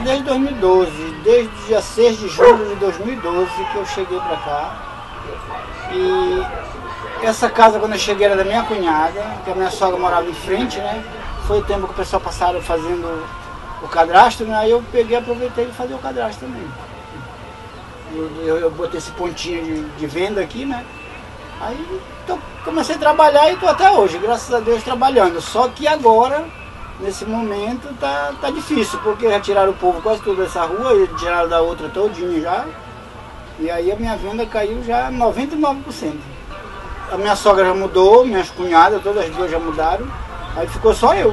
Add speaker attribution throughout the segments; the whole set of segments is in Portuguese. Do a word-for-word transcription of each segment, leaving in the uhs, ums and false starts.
Speaker 1: desde dois mil e doze, desde o dia seis de julho de dois mil e doze que eu cheguei para cá. E essa casa, quando eu cheguei, era da minha cunhada, que a minha sogra morava em frente, né? Foi o tempo que o pessoal passaram fazendo o cadastro, né? Aí eu peguei e aproveitei e fazer o cadastro também. Eu, eu, eu botei esse pontinho de, de venda aqui, né? Aí tô, comecei a trabalhar e estou até hoje, graças a Deus, trabalhando. Só que agora, nesse momento, tá, tá difícil, porque já tiraram o povo quase toda essa rua, e tiraram da outra todinha já. E aí a minha venda caiu já noventa e nove por cento. A minha sogra já mudou, minhas cunhadas, todas as duas já mudaram. Aí ficou só eu.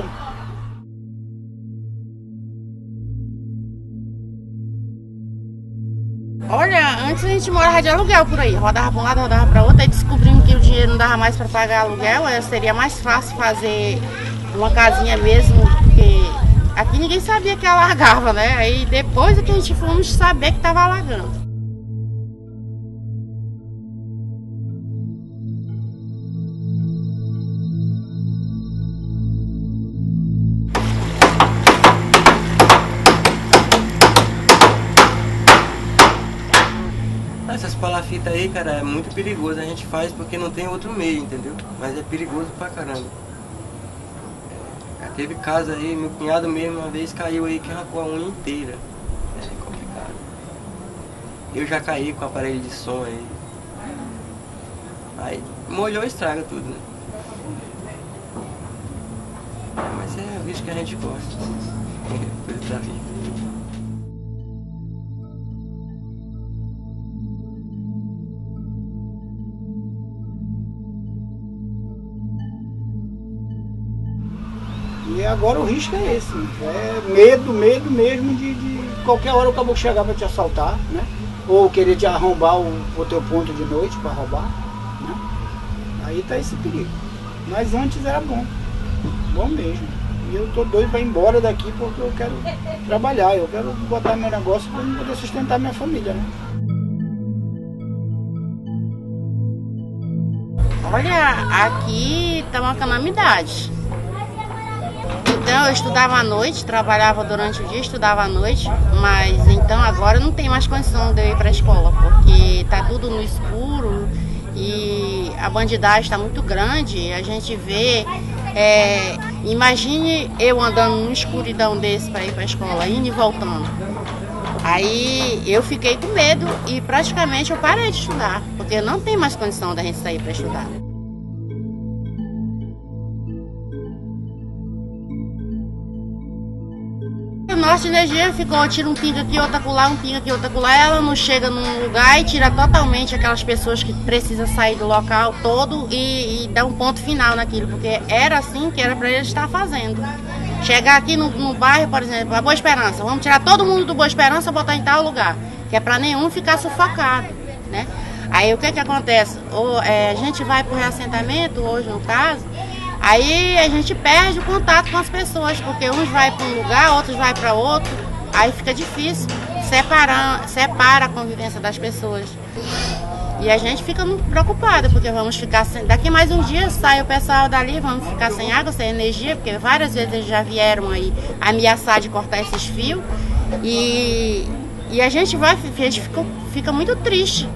Speaker 2: Olha, antes a gente morava de aluguel por aí, rodava para um lado, rodava para outro, aí descobrimos que o dinheiro não dava mais para pagar aluguel, aí seria mais fácil fazer uma casinha mesmo, porque aqui ninguém sabia que alagava, né? Aí depois é que a gente fomos saber que estava alagando.
Speaker 3: Essas palafitas aí, cara, é muito perigoso. A gente faz porque não tem outro meio, entendeu? Mas é perigoso pra caramba. É, teve caso aí, meu cunhado mesmo uma vez caiu aí que arrancou a unha inteira. É complicado. Eu já caí com aparelho de som aí. Aí molhou e estraga tudo, né? Mas é o bicho que a gente gosta. Coisa da vida.
Speaker 1: E agora o risco é esse, é medo, medo mesmo de, de qualquer hora o caboclo chegar para te assaltar, né? Ou querer te arrombar o, o teu ponto de noite para roubar, né? Aí tá esse perigo. Mas antes era bom, bom mesmo. E eu tô doido para ir embora daqui porque eu quero trabalhar, eu quero botar meu negócio para poder sustentar minha família, né?
Speaker 2: Olha, aqui tá uma calamidade. Então eu estudava à noite, trabalhava durante o dia, estudava à noite, mas então agora não tem mais condição de eu ir para a escola, porque tá tudo no escuro e a bandidagem está muito grande. A gente vê, é, imagine eu andando numa escuridão desse para ir para a escola, indo e voltando. Aí eu fiquei com medo e praticamente eu parei de estudar, porque não tem mais condição da gente sair para estudar. O Norte Energia ficou, tira um pinga aqui, outra acolá, um pinga aqui, outra acolá. Ela não chega num lugar e tira totalmente aquelas pessoas que precisam sair do local todo e, e dá um ponto final naquilo, porque era assim que era para eles estar fazendo. Chegar aqui no, no bairro, por exemplo, a Boa Esperança, vamos tirar todo mundo do Boa Esperança e botar em tal lugar, que é para nenhum ficar sufocado, né? Aí o que que acontece? Ou, é, a gente vai para o reassentamento, hoje no caso, aí a gente perde o contato com as pessoas, porque uns vai para um lugar, outros vai para outro, aí fica difícil separar, separa a convivência das pessoas. E a gente fica preocupada, porque vamos ficar sem... Daqui mais uns dias sai o pessoal dali, vamos ficar sem água, sem energia, porque várias vezes eles já vieram aí ameaçar de cortar esses fios. E, e a gente vai, a gente fica, fica muito triste.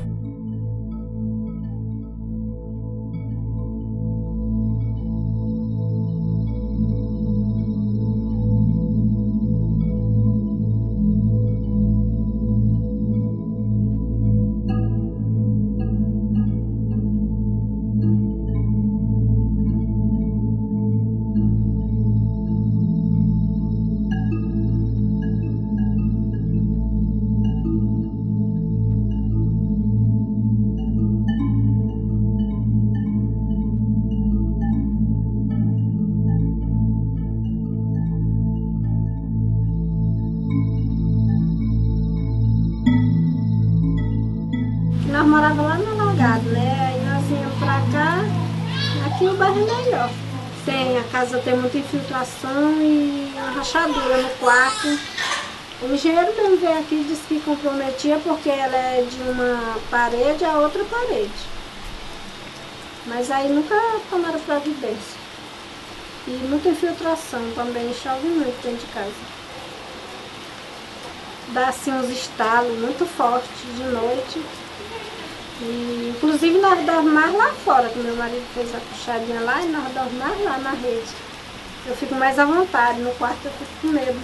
Speaker 4: Nós morávamos lá no Alongado, né? Aí nós viemos pra cá, aqui o bairro é melhor. Tem, a casa tem muita infiltração e uma rachadura no quarto. O engenheiro mesmo veio aqui e disse que comprometia porque ela é de uma parede a outra parede. Mas aí nunca tomaram providência. E muita infiltração também, chove muito dentro de casa. dá assim uns estalos muito fortes de noite. E, inclusive nós dormimos mais lá fora, que meu marido fez a puxadinha lá e nós dormimos mais lá na rede. Eu fico mais à vontade, no quarto eu fico com medo.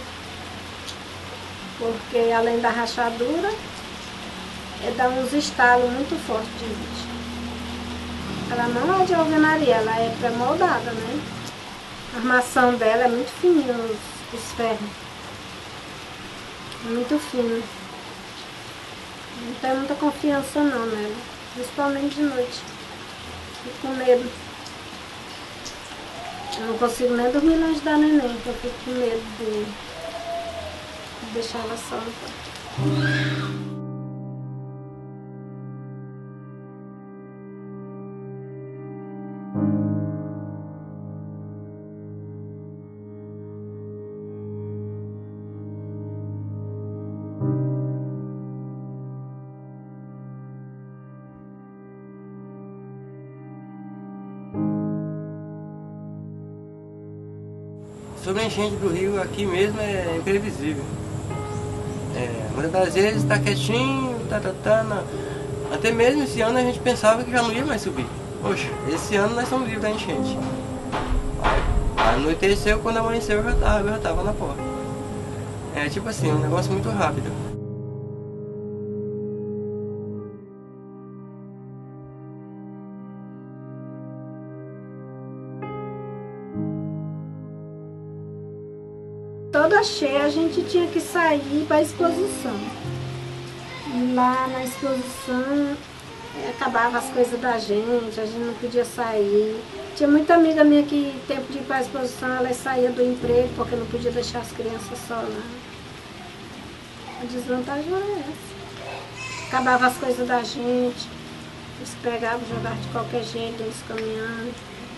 Speaker 4: Porque além da rachadura, é, dá uns estalos muito fortes de noite. Ela não é de alvenaria, ela é pré-moldada, né? A armação dela é muito fininha, os, os ferros. Muito fino. Não tenho muita confiança não nela, principalmente de noite. Fico com medo. Eu não consigo nem dormir longe da neném, porque eu fico com medo de, de deixar ela só no quarto.
Speaker 3: Sobre a enchente do rio, aqui mesmo é imprevisível. É, muitas das vezes está quietinho, tá, tá, tá, na... até mesmo esse ano a gente pensava que já não ia mais subir. Poxa, esse ano nós estamos livres da enchente. Aí, anoiteceu, quando amanheceu eu já estava, eu já estava na porta. É tipo assim, um negócio muito rápido.
Speaker 4: Toda cheia a gente tinha que sair para a exposição. Lá na exposição acabava as coisas da gente, a gente não podia sair. Tinha muita amiga minha que, tempo de ir para a exposição, ela saía do emprego porque não podia deixar as crianças só lá. A desvantagem era essa. Acabava as coisas da gente, eles pegavam e jogavam de qualquer jeito, eles caminhando.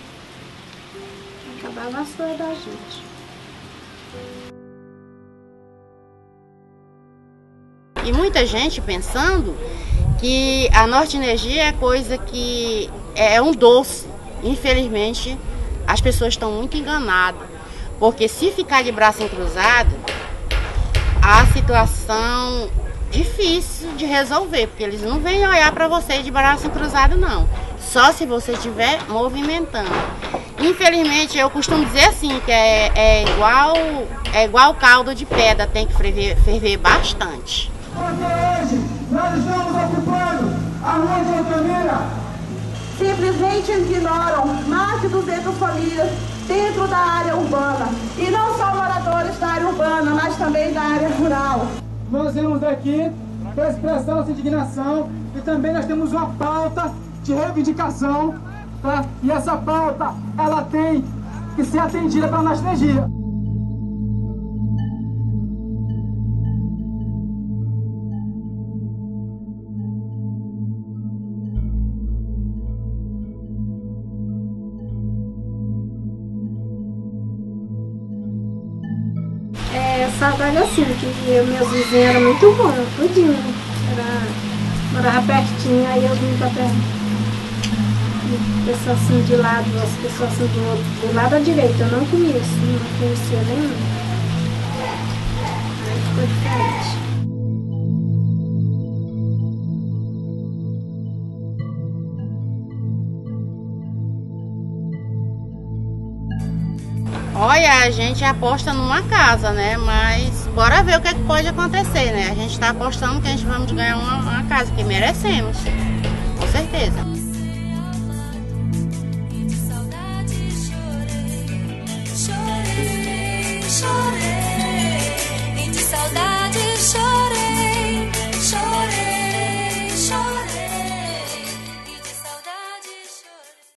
Speaker 4: Acabava as coisas da gente.
Speaker 2: E muita gente pensando que a Norte Energia é coisa que é um doce. Infelizmente, as pessoas estão muito enganadas. Porque se ficar de braço cruzado, a situação difícil de resolver. Porque eles não vêm olhar para você de braço cruzado, não. Só se você estiver movimentando. Infelizmente, eu costumo dizer assim, que é, é, igual, é igual caldo de pedra, tem que ferver, ferver bastante.
Speaker 5: Porque hoje nós estamos ocupando a rua de Altamira.
Speaker 6: Simplesmente ignoram mais de duzentas famílias dentro da área urbana. E não só moradores da área urbana, mas também da área rural.
Speaker 5: Nós viemos aqui para expressar nossa indignação e também nós temos uma pauta de reivindicação, tá? E essa pauta, ela tem que ser atendida pela Norte Energia.
Speaker 4: Saudade assim, que meus vizinhos eram muito bons, tudinho. Era, morava pertinho, aí eu vim pra perto. Pessoas assim de lado, as pessoas assim do outro, do lado à direita, eu não conheço, não conhecia nenhum. Aí ficou diferente.
Speaker 2: Olha, a gente aposta numa casa, né? Mas bora ver o que, é que pode acontecer, né? A gente tá apostando que a gente vamos ganhar uma, uma casa, que merecemos, com certeza.